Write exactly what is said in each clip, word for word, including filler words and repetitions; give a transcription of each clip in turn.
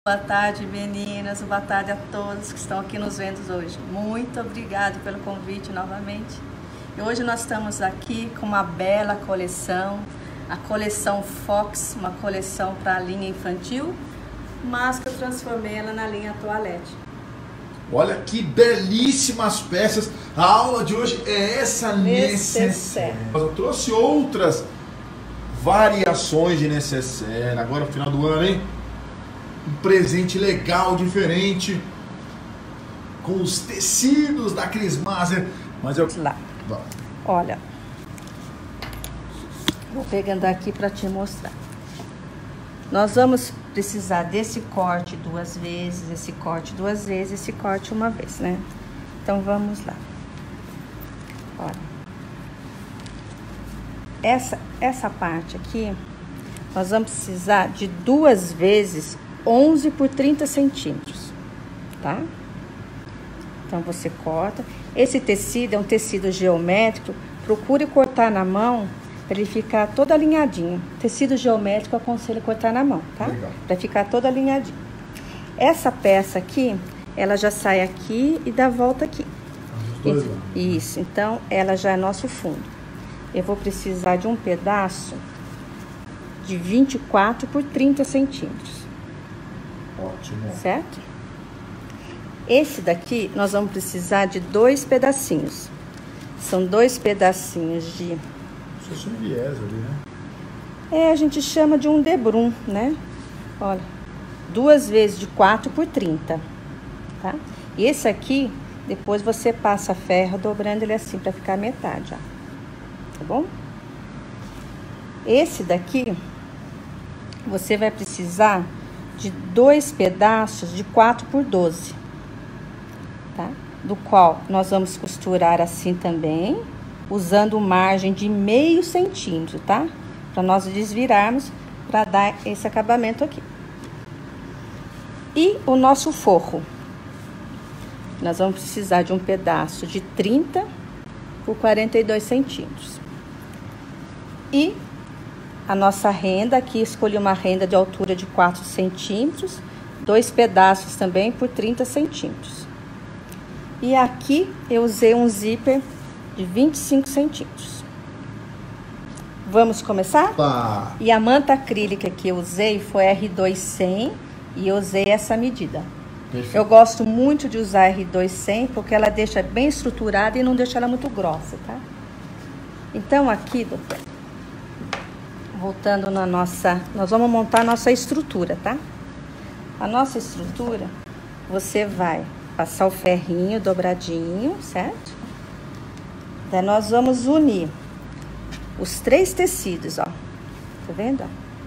Boa tarde, meninas, boa tarde a todos que estão aqui nos vendo hoje. Muito obrigado pelo convite novamente. E hoje nós estamos aqui com uma bela coleção, a coleção Fox, uma coleção para a linha infantil, mas que eu transformei ela na linha toalete. Olha que belíssimas peças. A aula de hoje é essa necessaire. Eu trouxe outras variações de necessaire. Agora no final do ano, hein? Um presente legal, diferente, com os tecidos da Cris Maser. Mas eu... Lá. Vamos. Olha, vou pegando aqui para te mostrar. Nós vamos precisar desse corte duas vezes, esse corte duas vezes, esse corte uma vez, né? Então vamos lá. Olha, essa essa parte aqui, nós vamos precisar de duas vezes onze por trinta centímetros, tá? Então você corta. Esse tecido é um tecido geométrico. Procure cortar na mão para ele ficar todo alinhadinho. Tecido geométrico eu aconselho cortar na mão, tá? Para ficar todo alinhadinho. Essa peça aqui, ela já sai aqui e dá volta aqui. Os dois lá. Isso. Então ela já é nosso fundo. Eu vou precisar de um pedaço de vinte e quatro por trinta centímetros. Ótimo. Certo? Esse daqui, nós vamos precisar de dois pedacinhos. São dois pedacinhos de... Isso é um viés ali, né? É, a gente chama de um debrum, né? Olha, duas vezes de quatro por trinta, tá? E esse aqui, depois você passa ferro dobrando ele assim, pra ficar metade, ó. Tá bom? Esse daqui, você vai precisar de dois pedaços de quatro por doze, tá? Do qual nós vamos costurar assim também, usando margem de meio centímetro, tá? Para nós desvirarmos, para dar esse acabamento aqui. E o nosso forro, nós vamos precisar de um pedaço de trinta por quarenta e dois centímetros. E a nossa renda, aqui escolhi uma renda de altura de quatro centímetros, dois pedaços também por trinta centímetros. E aqui eu usei um zíper de vinte e cinco centímetros. Vamos começar? Tá. E a manta acrílica que eu usei foi R dois cem e eu usei essa medida. Perfeito. Eu gosto muito de usar R dois cem porque ela deixa bem estruturada e não deixa ela muito grossa, tá? Então aqui, doutor, voltando na nossa... Nós vamos montar a nossa estrutura, tá? A nossa estrutura, você vai passar o ferrinho dobradinho, certo? Daí nós vamos unir os três tecidos, ó. Tá vendo?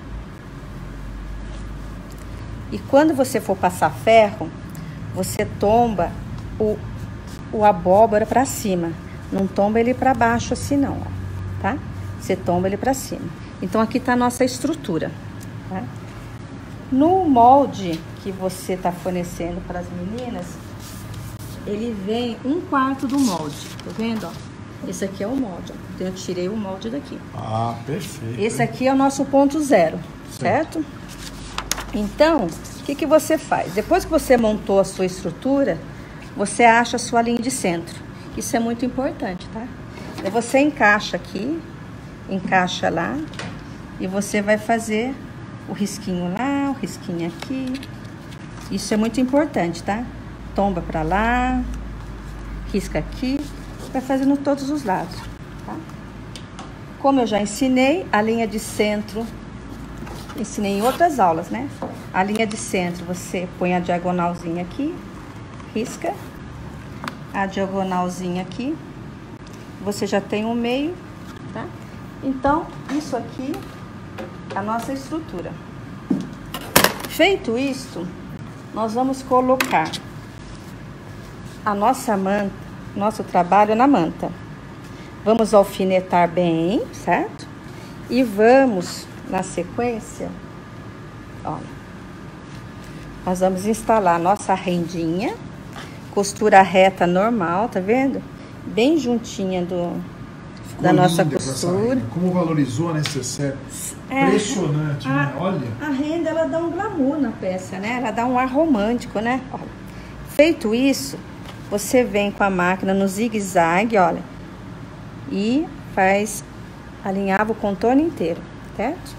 E quando você for passar ferro, você tomba o, o abóbora pra cima. Não tomba ele pra baixo assim, não, ó. Tá? Você tomba ele pra cima. Então, aqui tá a nossa estrutura, tá? No molde que você tá fornecendo para as meninas, ele vem um quarto do molde, tá vendo, ó? Esse aqui é o molde, ó. Então, eu tirei o molde daqui. Ah, perfeito. Esse aqui é o nosso ponto zero, certo? Então, o que que você faz? Depois que você montou a sua estrutura, você acha a sua linha de centro. Isso é muito importante, tá? Aí você encaixa aqui, encaixa lá, e você vai fazer o risquinho lá, o risquinho aqui. Isso é muito importante, tá? Tomba pra lá, risca aqui, vai fazendo todos os lados, tá? Como eu já ensinei, a linha de centro, ensinei em outras aulas, né? A linha de centro, você põe a diagonalzinha aqui, risca, a diagonalzinha aqui, você já tem um meio, tá? Então, isso aqui é a nossa estrutura. Feito isso, nós vamos colocar a nossa manta, nosso trabalho na manta. Vamos alfinetar bem, certo? E vamos, na sequência, olha, nós vamos instalar a nossa rendinha, costura reta normal, tá vendo? Bem juntinha do Ficou da nossa costura. Como valorizou a necessaire. É, impressionante, a, né? Olha. A renda, ela dá um glamour na peça, né? Ela dá um ar romântico, né? Olha. Feito isso, você vem com a máquina no zigue-zague, olha. E faz, alinhava o contorno inteiro, certo?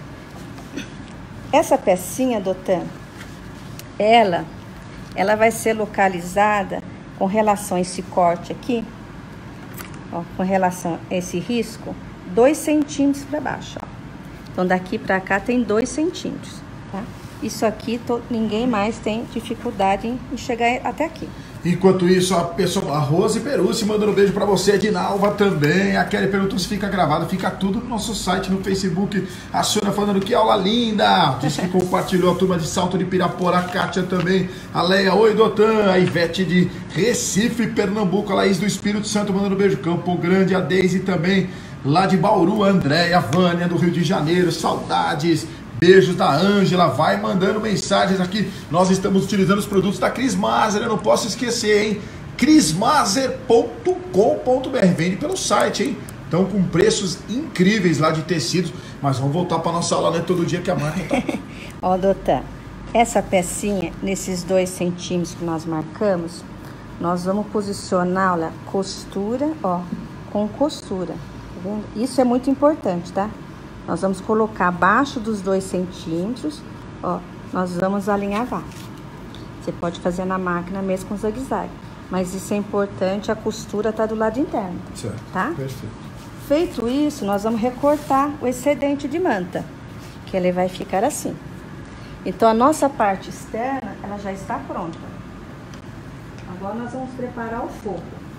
Essa pecinha, Dotan, ela, ela vai ser localizada com relação a esse corte aqui, ó, com relação a esse risco, dois centímetros para baixo, ó. Então, daqui para cá tem dois centímetros, tá? Isso aqui, to, ninguém mais tem dificuldade em, em chegar até aqui. Enquanto isso, a pessoa, a Rose Perucci mandando um beijo pra você, a Dinalva também. A Kelly perguntou se fica gravado. Fica tudo no nosso site, no Facebook. A Sônia falando que aula linda. Diz que compartilhou a turma de Salto de Pirapora. A Kátia também. A Leia, oi, Dotan. A Ivete de Recife, Pernambuco. A Laís do Espírito Santo mandando um beijo. Campo Grande, a Deise também. Lá de Bauru, a Andréia, a Vânia do Rio de Janeiro. Saudades. Beijos da Ângela, vai mandando mensagens aqui. Nós estamos utilizando os produtos da Cris Maser, eu não posso esquecer, hein? cris maser ponto com ponto br, vende pelo site, hein? Estão com preços incríveis lá de tecidos, mas vamos voltar para nossa aula, né? Todo dia que a marca tá. Ó, Dotan, essa pecinha, nesses dois centímetros que nós marcamos, nós vamos posicionar, olha, costura, ó, com costura, tá vendo? Isso é muito importante, tá? Nós vamos colocar abaixo dos dois centímetros, ó, nós vamos alinhavar. Você pode fazer na máquina mesmo com zigue-zague, mas isso é importante, a costura tá do lado interno, certo, tá? Perfeito. Feito isso, nós vamos recortar o excedente de manta, que ele vai ficar assim. Então, a nossa parte externa, ela já está pronta. Agora, nós vamos preparar o forro.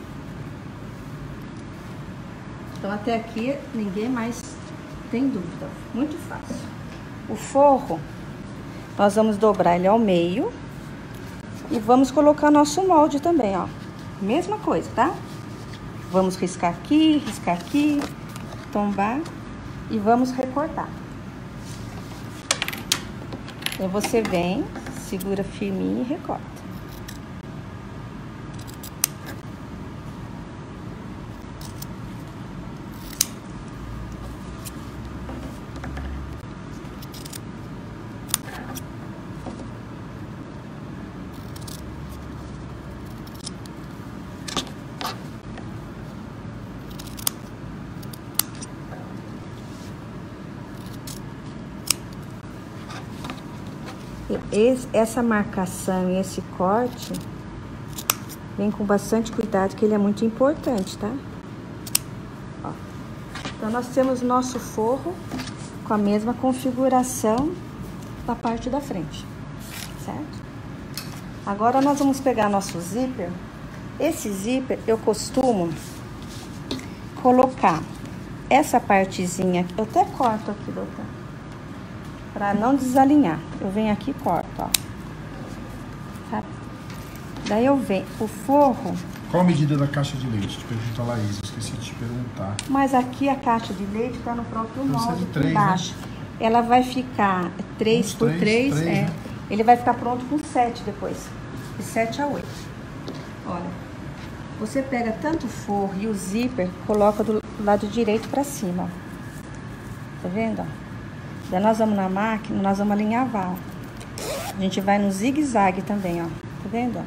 Então, até aqui, ninguém mais tem dúvida, muito fácil. O forro, nós vamos dobrar ele ao meio e vamos colocar nosso molde também, ó. Mesma coisa, tá? Vamos riscar aqui, riscar aqui, tombar e vamos recortar. Aí você vem, segura firminho e recorta. Esse, essa marcação e esse corte vem com bastante cuidado, que ele é muito importante, tá? Ó. Então, nós temos nosso forro com a mesma configuração da parte da frente, certo? Agora, nós vamos pegar nosso zíper. Esse zíper, eu costumo colocar essa partezinha, eu até corto aqui, doutor, para não desalinhar. Eu venho aqui e corto, ó. Sabe? Daí eu venho, o forro... Qual a medida da caixa de leite? Te pergunta a Laís, eu esqueci de te perguntar. Mas aqui a caixa de leite tá no próprio molde, de três, embaixo. Né? Ela vai ficar três por três, é. Né? Ele vai ficar pronto com sete depois. De sete a oito. Olha, você pega tanto o forro e o zíper, coloca do lado direito para cima, ó. Tá vendo, ó? Daí nós vamos na máquina, nós vamos alinhavar, ó. A gente vai no zigue-zague também, ó. Tá vendo, ó?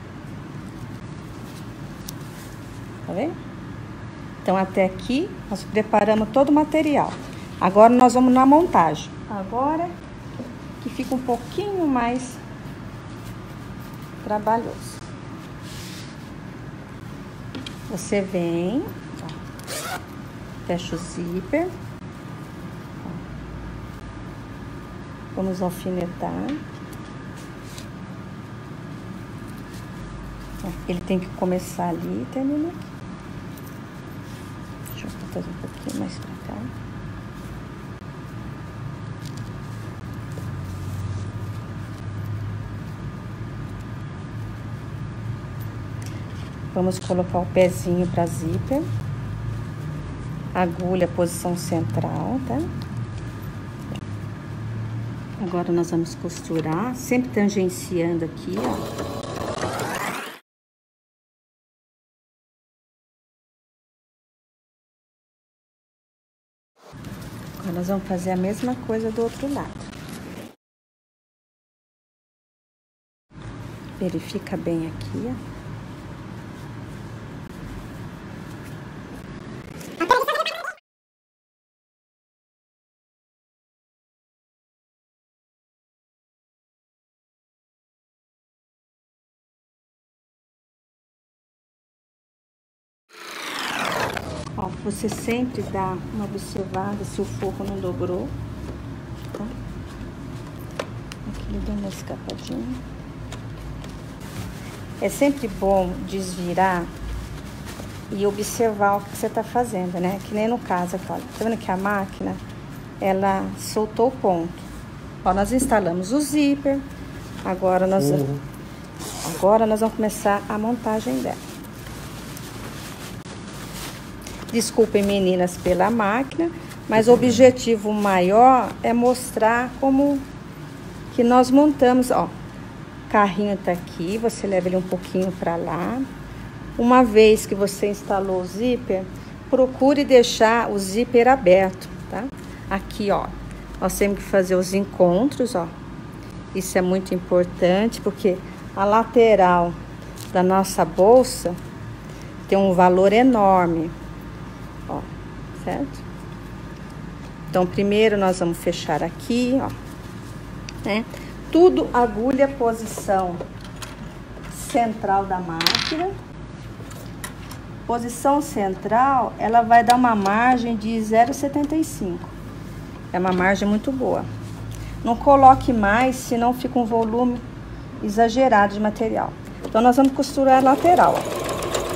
Tá vendo? Então, até aqui, nós preparamos todo o material. Agora, nós vamos na montagem. Agora, que fica um pouquinho mais trabalhoso. Você vem, ó, fecha o zíper. Vamos alfinetar. Ele tem que começar ali e terminar aqui. Deixa eu fazer um pouquinho mais pra cá. Vamos colocar o pezinho para zíper. Agulha, posição central, tá? Agora nós vamos costurar, sempre tangenciando aqui, ó. Nós vamos fazer a mesma coisa do outro lado. Verifica bem aqui, ó. Ó, você sempre dá uma observada se o forro não dobrou, tá? Aqui ele deu uma escapadinha. É sempre bom desvirar e observar o que você tá fazendo, né? Que nem no caso aqui, olha. Tá vendo que a máquina, ela soltou o ponto. Ó, nós instalamos o zíper. Agora nós, uhum. agora nós vamos começar a montagem dela. Desculpem, meninas, pela máquina, mas o objetivo maior é mostrar como que nós montamos, ó. O carrinho tá aqui, você leva ele um pouquinho para lá. Uma vez que você instalou o zíper, procure deixar o zíper aberto, tá? Aqui, ó, nós temos que fazer os encontros, ó. Isso é muito importante, porque a lateral da nossa bolsa tem um valor enorme. Ó, certo? Então, primeiro nós vamos fechar aqui, ó, né? Tudo agulha posição central da máquina. Posição central, ela vai dar uma margem de zero vírgula setenta e cinco. É uma margem muito boa. Não coloque mais, senão fica um volume exagerado de material. Então, nós vamos costurar a lateral, ó.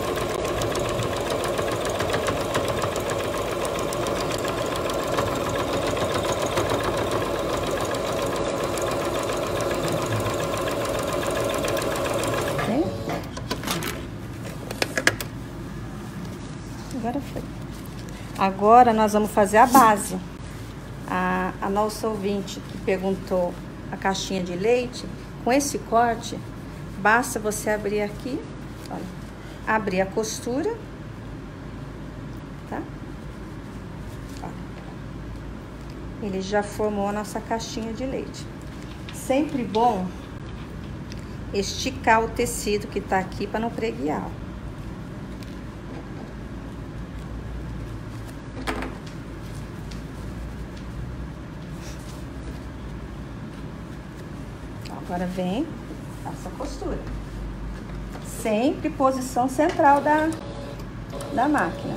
Agora foi. Agora nós vamos fazer a base. A, a nossa ouvinte que perguntou a caixinha de leite, com esse corte, basta você abrir aqui, olha, abrir a costura, tá? Ó. Ele já formou a nossa caixinha de leite. Sempre bom esticar o tecido que tá aqui para não preguiar. Agora vem, faça a costura. Sempre posição central da, da máquina.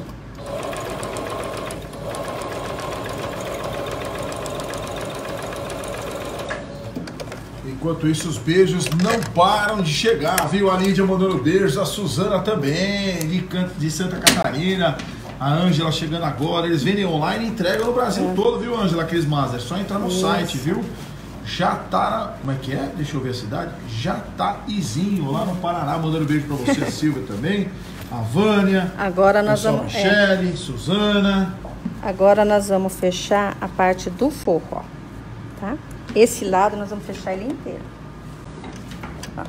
Enquanto isso, os beijos não param de chegar, viu? A Lídia mandando beijos, a Suzana também, de, de Santa Catarina, a Ângela chegando agora. Eles vendem online e entregam no Brasil é. todo, viu, Ângela Cris Maza? É só entrar no isso. site, viu? Jatara, como é que é? Deixa eu ver a cidade. Jataizinho, lá no Paraná, mandando beijo pra você, a Silvia também, a Vânia, agora nós vamos, Michele, é. Suzana. Agora nós vamos fechar a parte do forro, ó, tá? Esse lado nós vamos fechar ele inteiro. Ó.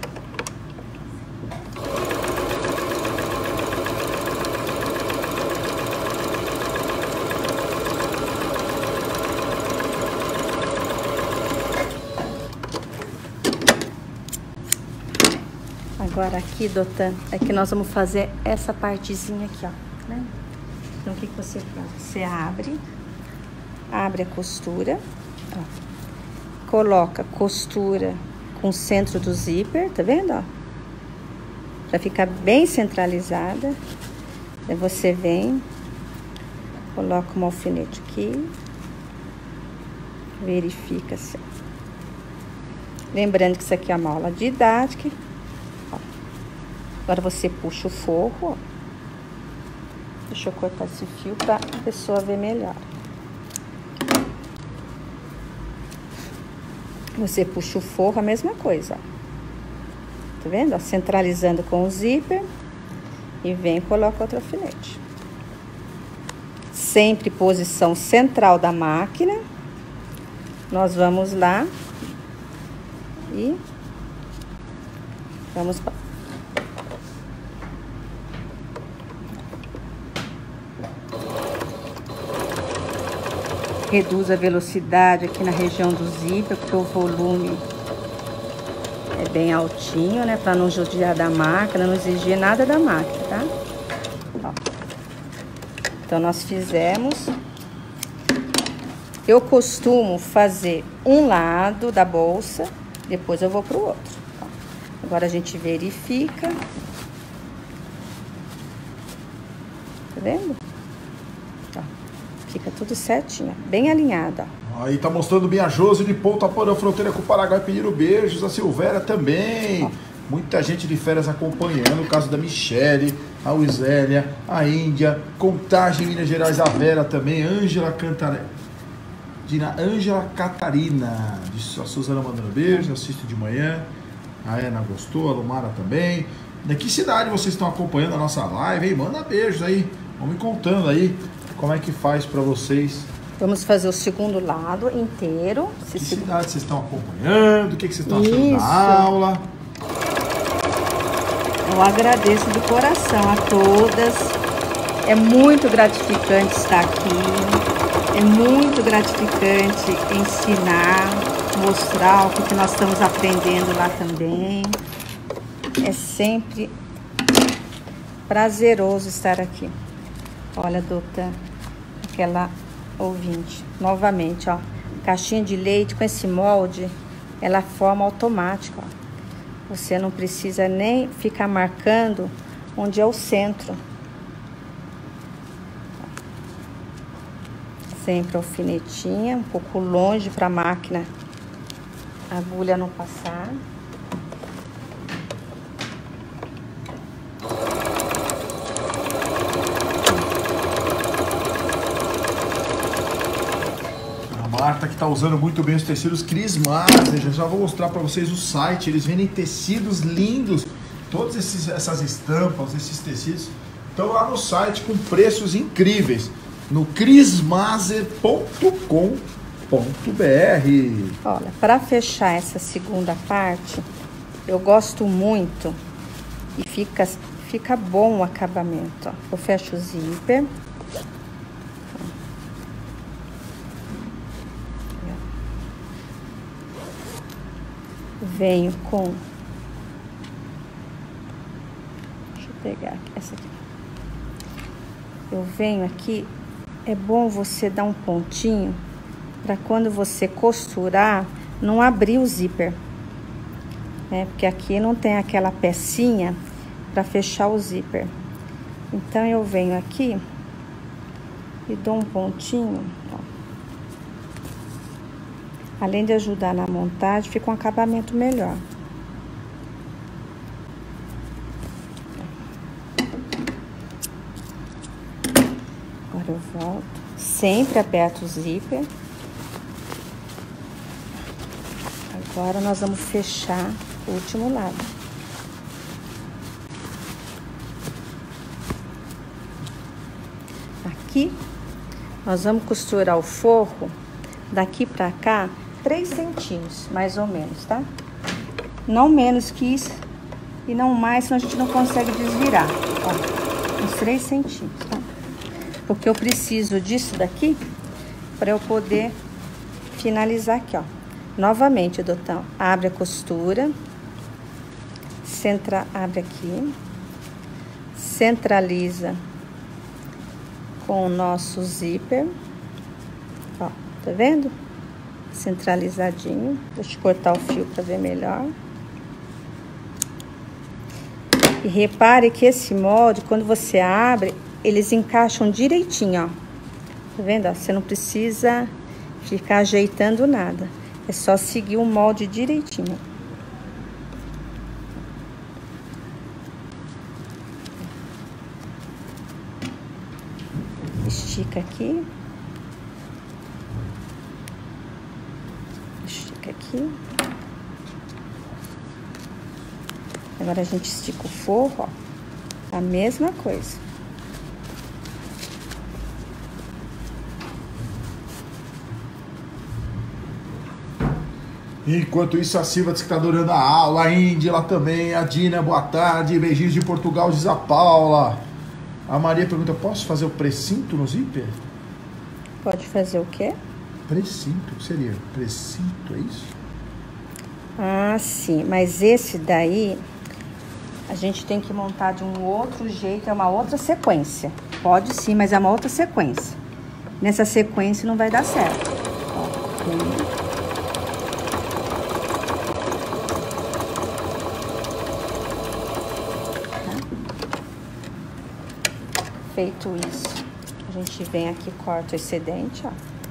Agora aqui, Dotan, é que nós vamos fazer essa partezinha aqui, ó, né? Então, o que que você faz? Você abre, abre a costura, ó, coloca costura com o centro do zíper, tá vendo, ó? Pra ficar bem centralizada. Aí você vem, coloca um alfinete aqui, verifica assim. Lembrando que isso aqui é uma aula didática. Agora você puxa o forro, ó. Deixa eu cortar esse fio pra a pessoa ver melhor. Você puxa o forro, a mesma coisa, ó. Tá vendo? Ó, centralizando com o zíper. E vem e coloca outro alfinete. Sempre posição central da máquina. Nós vamos lá. E vamos para... reduz a velocidade aqui na região do zíper, porque o volume é bem altinho, né? Para não judiar da máquina, não exigir nada da máquina, tá? Ó. Então, nós fizemos. Eu costumo fazer um lado da bolsa, depois eu vou pro outro. Ó. Agora, a gente verifica. Tá vendo? Ó. Fica tudo certinho, bem alinhado, ó. Aí tá mostrando bem a Josi de Ponta Porã, fronteira com o Paraguai, pedindo beijos. A Silvéria também. Ó. Muita gente de férias acompanhando. O caso da Michele, a Wisélia, a Índia, Contagem, Minas Gerais, a Vera também. Ângela Cantarina. Ângela Catarina. A Suzana mandando beijos, assiste de manhã. A Ana gostou, a Lumara também. De que cidade vocês estão acompanhando a nossa live, hein? Manda beijos aí. Vamos me contando aí como é que faz pra vocês. Vamos fazer o segundo lado inteiro. Que cidade vocês estão acompanhando? O que, que vocês estão achando da aula? Eu agradeço de coração a todas. É muito gratificante estar aqui. É muito gratificante ensinar, mostrar o que nós estamos aprendendo lá também. É sempre prazeroso estar aqui. Olha, doutor, aquela ouvinte, novamente, ó, caixinha de leite com esse molde, ela forma automática, ó. Você não precisa nem ficar marcando onde é o centro. Sempre alfinetinha, um pouco longe para a máquina, a agulha não passar. Marta que está usando muito bem os tecidos Cris Maser. Já, já vou mostrar para vocês o site. Eles vendem tecidos lindos. Todas esses, essas estampas, esses tecidos estão lá no site com preços incríveis. No cris maser ponto com ponto br. Olha, para fechar essa segunda parte, eu gosto muito e fica, fica bom o acabamento. Ó. Eu fecho o zíper. Venho com... Deixa eu pegar aqui, essa aqui. Eu venho aqui, é bom você dar um pontinho para quando você costurar, não abrir o zíper. Né? Porque aqui não tem aquela pecinha para fechar o zíper. Então, eu venho aqui e dou um pontinho, ó. Além de ajudar na montagem, fica um acabamento melhor. Agora eu volto. Sempre aperto o zíper. Agora nós vamos fechar o último lado. Aqui, nós vamos costurar o forro daqui pra cá, três centímetros, mais ou menos, tá? Não menos que isso e não mais, senão a gente não consegue desvirar. Ó, uns três centímetros, tá? Porque eu preciso disso daqui para eu poder finalizar aqui, ó. Novamente, Dotão, abre a costura, centra, abre aqui, centraliza com o nosso zíper, ó, tá vendo? Centralizadinho. Deixa eu cortar o fio para ver melhor. E repare que esse molde, quando você abre, eles encaixam direitinho, ó. Tá vendo? Ó, você não precisa ficar ajeitando nada. É só seguir o molde direitinho. Estica aqui. Estica aqui. Agora a gente estica o forro, ó. A mesma coisa. Enquanto isso, a Silva diz que tá adorando a aula, a Índia lá também, a Dina, boa tarde, beijinhos de Portugal, diz a Paula. A Maria pergunta, posso fazer o precinto no zíper? Pode fazer o quê? Precinto, o que seria? Precinto, é isso? Ah, sim, mas esse daí a gente tem que montar de um outro jeito, é uma outra sequência. Pode sim, mas é uma outra sequência. Nessa sequência não vai dar certo. Ó, tem... Feito isso, a gente vem aqui, corta o excedente, ó.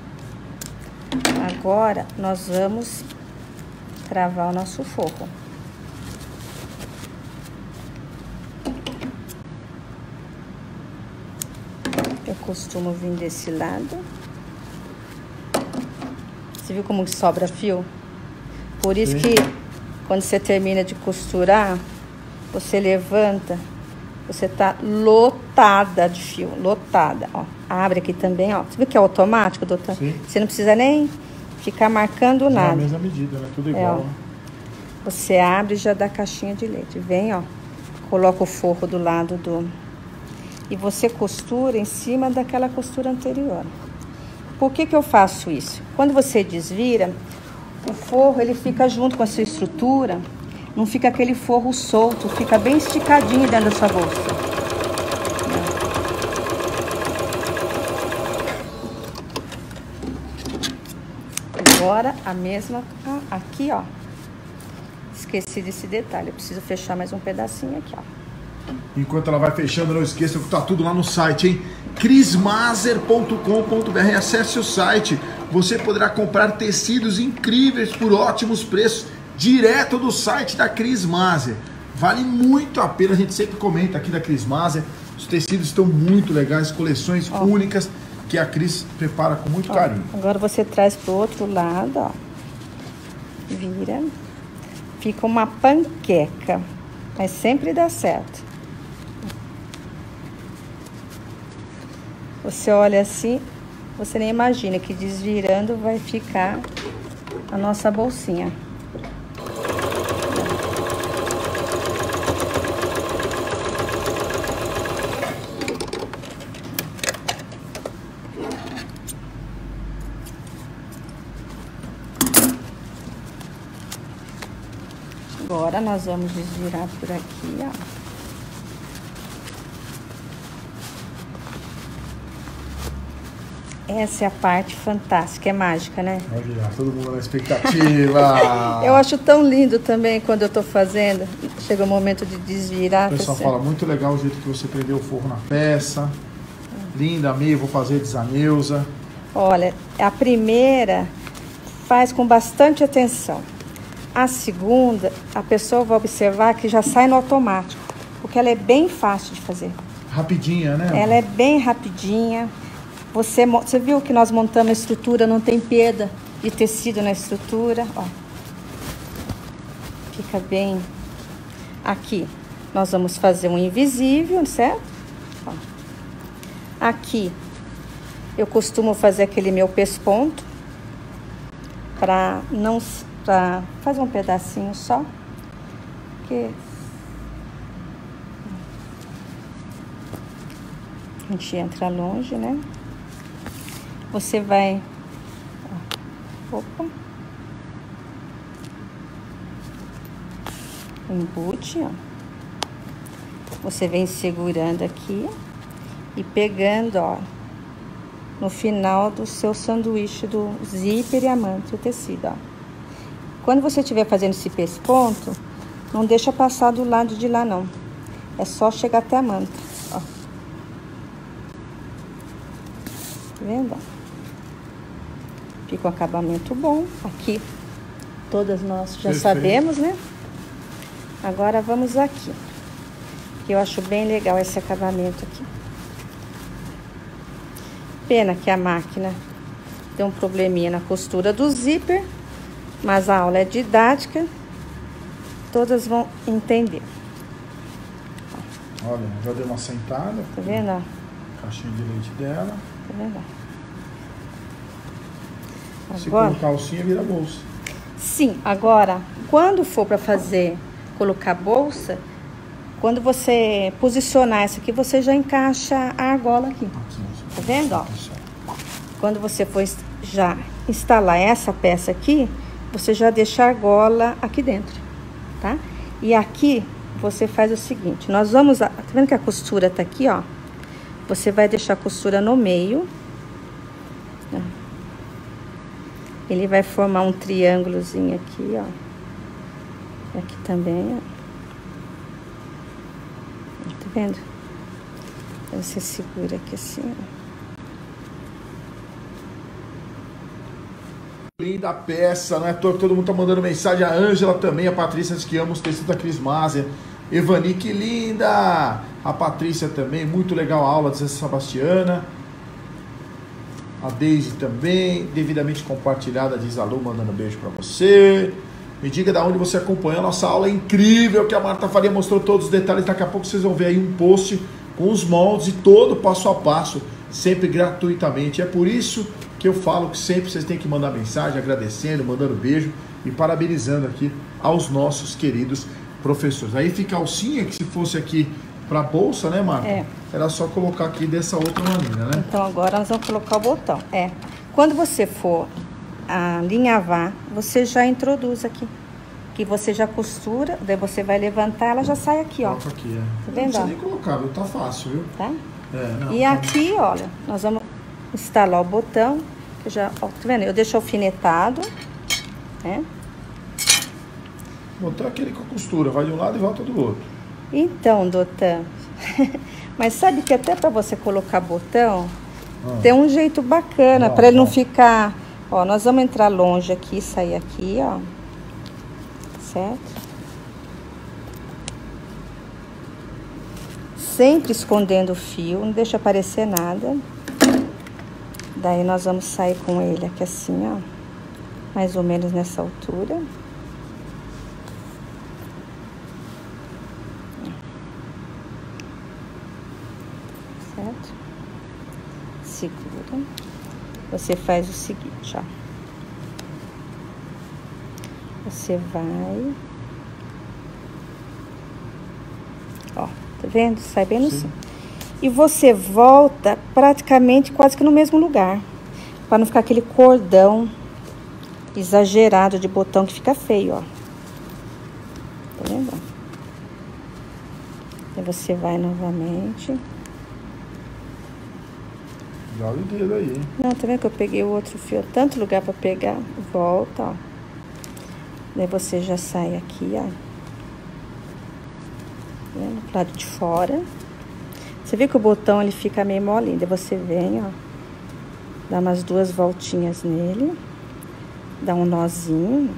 Agora, nós vamos cravar o nosso forro. Eu costumo vir desse lado. Você viu como sobra fio? Por isso que, quando você termina de costurar, você levanta... Você tá lotada de fio, lotada, ó. Abre aqui também, ó. Você viu que é automático, doutor? Sim. Você não precisa nem ficar marcando nada. É a mesma medida, né? Tudo igual. É, ó. Você abre e já dá a caixinha de leite. Vem, ó. Coloca o forro do lado do... E você costura em cima daquela costura anterior. Por que que eu faço isso? Quando você desvira, o forro, ele fica junto com a sua estrutura... Não fica aquele forro solto, fica bem esticadinho dentro da sua bolsa. Agora, a mesma... Ah, aqui, ó. Esqueci desse detalhe. Eu preciso fechar mais um pedacinho aqui, ó. Enquanto ela vai fechando, não esqueça que tá tudo lá no site, hein? cris maser ponto com ponto br. Acesse o site. Você poderá comprar tecidos incríveis por ótimos preços. Direto do site da Cris Maser. Vale muito a pena, a gente sempre comenta aqui da Cris Maser. Os tecidos estão muito legais, coleções ó. únicas que a Cris prepara com muito ó. carinho. Agora você traz pro outro lado, ó. Vira. Fica uma panqueca, mas sempre dá certo. Você olha assim, você nem imagina que desvirando vai ficar a nossa bolsinha. Agora nós vamos desvirar por aqui, ó. Essa é a parte fantástica, é mágica, né? Olha, todo mundo na expectativa. Eu acho tão lindo também quando eu tô fazendo. Chega o momento de desvirar. O pessoal fala, muito legal o jeito que você prendeu o forro na peça. Linda, amei, vou fazer desaneusa. Olha, a primeira faz com bastante atenção. A segunda, a pessoa vai observar que já sai no automático, porque ela é bem fácil de fazer. Rapidinha, né? Ela é bem rapidinha. Você, você viu que nós montamos a estrutura, não tem perda de tecido na estrutura, ó. Fica bem... Aqui, nós vamos fazer um invisível, certo? Ó. Aqui, eu costumo fazer aquele meu pesponto, para não... Pra fazer um pedacinho só, porque a gente entra longe, né? Você vai, opa, embute, ó. Você vem segurando aqui e pegando, ó, no final do seu sanduíche do zíper e a manta, o tecido, ó. Quando você estiver fazendo esse pesponto, não deixa passar do lado de lá, não. É só chegar até a manta, ó. Tá vendo? Fica um acabamento bom. Aqui, todas nós já Perfeito. sabemos, né? Agora vamos aqui. Que eu acho bem legal esse acabamento aqui. Pena que a máquina tem um probleminha na costura do zíper. Mas a aula é didática, todas vão entender. Olha, já deu uma sentada. Tá vendo? Caixinha de leite dela. Tá vendo? Se Agora, colocar alcinha, vira bolsa. Sim, agora, quando for para fazer, colocar bolsa, quando você posicionar essa aqui, você já encaixa a argola aqui. Tá vendo, ó? Quando você for já instalar essa peça aqui, você já deixa a argola aqui dentro, tá? E aqui você faz o seguinte, nós vamos, tá vendo que a costura tá aqui, ó? Você vai deixar a costura no meio. Ele vai formar um triângulozinho aqui, ó. E aqui também, ó. Tá vendo? Você segura aqui assim, ó. Linda peça, não é à toa que todo mundo tá mandando mensagem. A Ângela também, a Patrícia diz que ama os tecidos da Cris Maser. Evani, que linda! A Patrícia também, muito legal a aula, diz a Sebastiana. A Deise também, devidamente compartilhada, diz a Lu, mandando um beijo pra você. Me diga da onde você acompanhou a nossa aula incrível, que a Marta Faria mostrou todos os detalhes. Daqui a pouco vocês vão ver aí um post com os moldes e todo passo a passo, sempre gratuitamente. É por isso que eu falo que sempre vocês têm que mandar mensagem, agradecendo, mandando beijo e parabenizando aqui aos nossos queridos professores. Aí fica a alcinha, que se fosse aqui para bolsa, né, Marta? É. Era só colocar aqui dessa outra maneira, né? Então agora nós vamos colocar o botão. É. Quando você for alinhavar, você já introduz aqui. Que você já costura, daí você vai levantar, ela já sai aqui, ó. Coloca aqui, é. Tá vendo? Não precisa nem colocar, viu? Tá fácil, viu? Tá? É, não, e tá... aqui, olha, nós vamos instalar o botão. Que eu já, ó, tá vendo? Eu deixo alfinetado, né? O botão é aquele com a costura, vai de um lado e volta do outro. Então, Dotan, mas sabe que até para você colocar botão, ah. tem um jeito bacana, ah, para ele não ah. ficar... Ó, nós vamos entrar longe aqui, sair aqui, ó. Certo? Sempre escondendo o fio, não deixa aparecer nada. Daí nós vamos sair com ele aqui assim, ó. Mais ou menos nessa altura. Certo? Segura. Você faz o seguinte, ó. Você vai... Ó, tá vendo? Sai bem no centro. E você volta praticamente quase que no mesmo lugar. Para não ficar aquele cordão exagerado de botão que fica feio, ó. Tá vendo? Aí você vai novamente. Joga o dedo aí, hein? Não, tá vendo que eu peguei o outro fio? Tanto lugar para pegar. Volta, ó. Daí você já sai aqui, ó. Vendo? Pro lado de fora. Você vê que o botão ele fica meio molinho. Daí você vem, ó. Dá umas duas voltinhas nele. Dá um nozinho.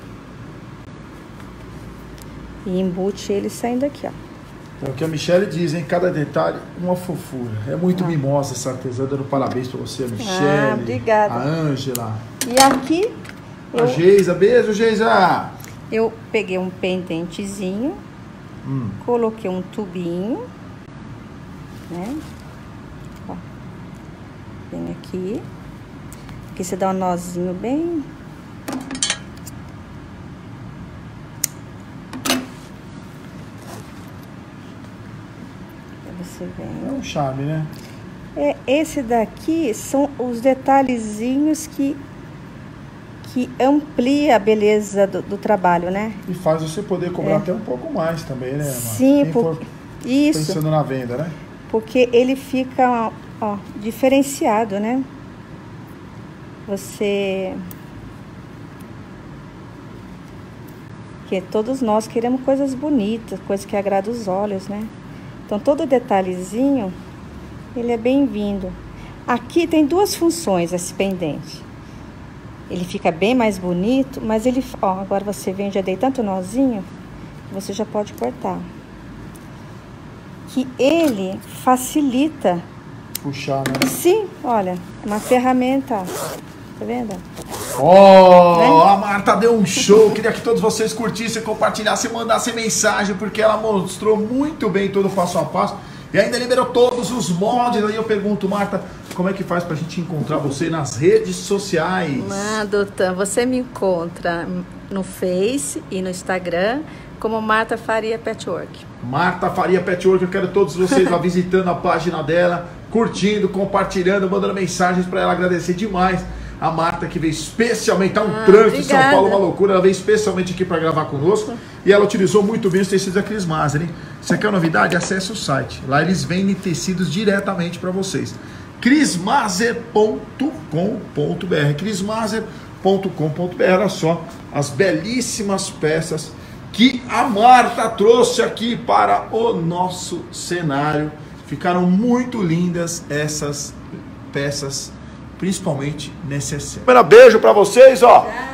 E embute ele saindo aqui, ó. É o que a Michelle diz, hein? Cada detalhe, uma fofura. É muito ah. mimosa essa artesã, dando parabéns pra você, a Michelle. Ah, obrigada. A Ângela. E aqui... A eu, Geisa, beijo, Geisa! Eu peguei um pendentezinho, hum. coloquei um tubinho, né? Ó, vem aqui. Aqui você dá um nozinho bem... Você vem. É um charme, né? É, esse daqui são os detalhezinhos que, que amplia a beleza do, do trabalho, né? E faz você poder cobrar é. até um pouco mais também, né, Marta? Sim, por... isso. Pensando na venda, né? Porque ele fica, ó, diferenciado, né? Você... Porque todos nós queremos coisas bonitas, coisas que agradam os olhos, né? Então, todo detalhezinho, ele é bem-vindo. Aqui tem duas funções, esse pendente. Ele fica bem mais bonito, mas ele... Ó, agora você vem, já dei tanto nozinho, você já pode cortar. Que ele facilita... Puxar, né? Sim, olha, uma ferramenta, ó. Tá vendo? Ó, oh, a Marta deu um show. Queria que todos vocês curtissem, compartilhassem, mandassem mensagem, porque ela mostrou muito bem todo o passo a passo e ainda liberou todos os moldes. Aí eu pergunto, Marta, como é que faz pra gente encontrar você nas redes sociais? Ah, Dotan, você me encontra no Face e no Instagram como Marta Faria Patchwork. Marta Faria Patchwork, eu quero todos vocês lá visitando a página dela, curtindo, compartilhando, mandando mensagens para ela, agradecer demais A Marta que veio especialmente, tá um ah, trânsito em São obrigada. Paulo, uma loucura. Ela veio especialmente aqui para gravar conosco. E ela utilizou muito bem os tecidos da Cris Maser, hein? Você quer novidade? Acesse o site. Lá eles vendem tecidos diretamente para vocês. cris maser ponto com ponto br cris maser ponto com ponto br. Olha só as belíssimas peças que a Marta trouxe aqui para o nosso cenário. Ficaram muito lindas essas peças, principalmente necessárias. Um beijo para vocês, ó.